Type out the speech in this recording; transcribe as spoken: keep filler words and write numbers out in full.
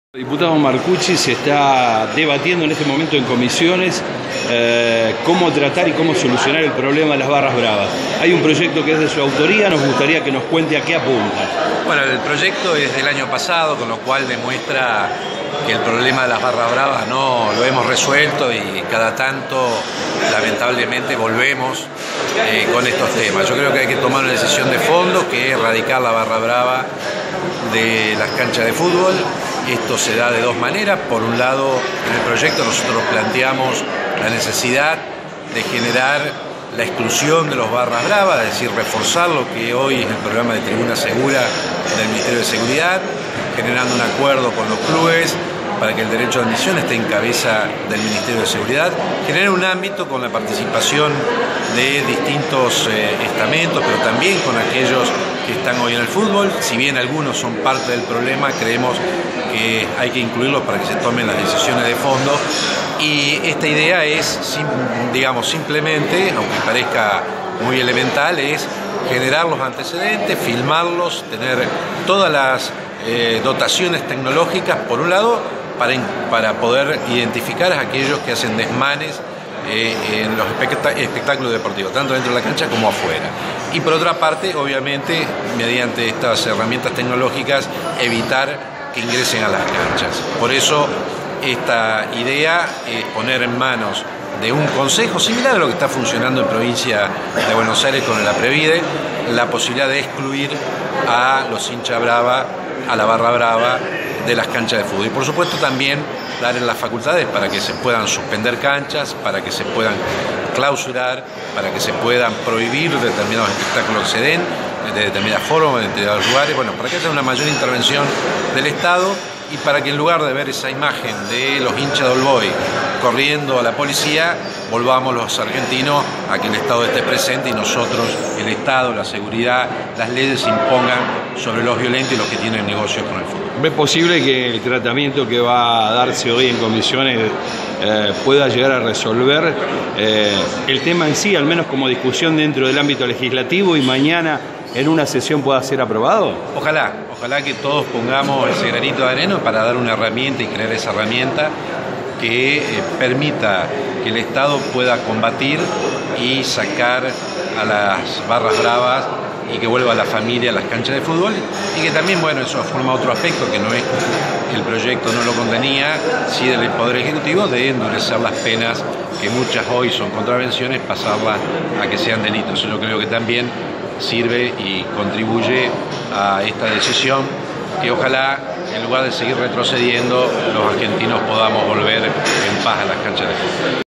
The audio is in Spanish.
Diputado Marcucci, se está debatiendo en este momento en comisiones eh, cómo tratar y cómo solucionar el problema de las barras bravas. Hay un proyecto que es de su autoría, nos gustaría que nos cuente a qué apunta. Bueno, el proyecto es del año pasado, con lo cual demuestra que el problema de las barras bravas no lo hemos resuelto y cada tanto, lamentablemente, volvemos eh, con estos temas. Yo creo que hay que tomar una decisión de fondo, que es erradicar la barra brava de las canchas de fútbol. Esto se da de dos maneras. Por un lado, en el proyecto nosotros planteamos la necesidad de generar la exclusión de los barras bravas, es decir, reforzar lo que hoy es el programa de tribuna segura del Ministerio de Seguridad, generando un acuerdo con los clubes para que el derecho de admisión esté en cabeza del Ministerio de Seguridad, generar un ámbito con la participación de distintos eh, estamentos, pero también con aquellos que están hoy en el fútbol. Si bien algunos son parte del problema, creemos que hay que incluirlos para que se tomen las decisiones de fondo. Y esta idea es, digamos, simplemente, aunque parezca muy elemental, es generar los antecedentes, filmarlos, tener todas las eh, dotaciones tecnológicas, por un lado, para, para poder identificar a aquellos que hacen desmanes eh, en los espectáculos deportivos, tanto dentro de la cancha como afuera. Y por otra parte, obviamente, mediante estas herramientas tecnológicas, evitar que ingresen a las canchas. Por eso, esta idea es poner en manos de un consejo, similar a lo que está funcionando en provincia de Buenos Aires con el APREVIDE, la posibilidad de excluir a los hinchas brava, a la barra brava de las canchas de fútbol. Y por supuesto también darle las facultades para que se puedan suspender canchas, para que se puedan clausurar, para que se puedan prohibir determinados espectáculos que se den de determinadas formas, de determinados lugares, bueno, para que haya una mayor intervención del Estado y para que en lugar de ver esa imagen de los hinchas de All Boys corriendo a la policía, volvamos los argentinos a que el Estado esté presente y nosotros, el Estado, la seguridad, las leyes se impongan sobre los violentos y los que tienen negocios con el fútbol. ¿Es posible que el tratamiento que va a darse hoy en comisiones eh, pueda llegar a resolver eh, el tema en sí, al menos como discusión dentro del ámbito legislativo, y mañana en una sesión pueda ser aprobado? Ojalá, ojalá que todos pongamos ese granito de arena para dar una herramienta y crear esa herramienta que eh, permita que el Estado pueda combatir y sacar a las barras bravas y que vuelva a la familia a las canchas de fútbol, y que también, bueno, eso forma otro aspecto que no es, el proyecto no lo contenía, sí del Poder Ejecutivo, de endurecer las penas, que muchas hoy son contravenciones, pasarlas a que sean delitos. Yo creo que también sirve y contribuye a esta decisión, que ojalá, en lugar de seguir retrocediendo, los argentinos podamos volver en paz a las canchas de fútbol.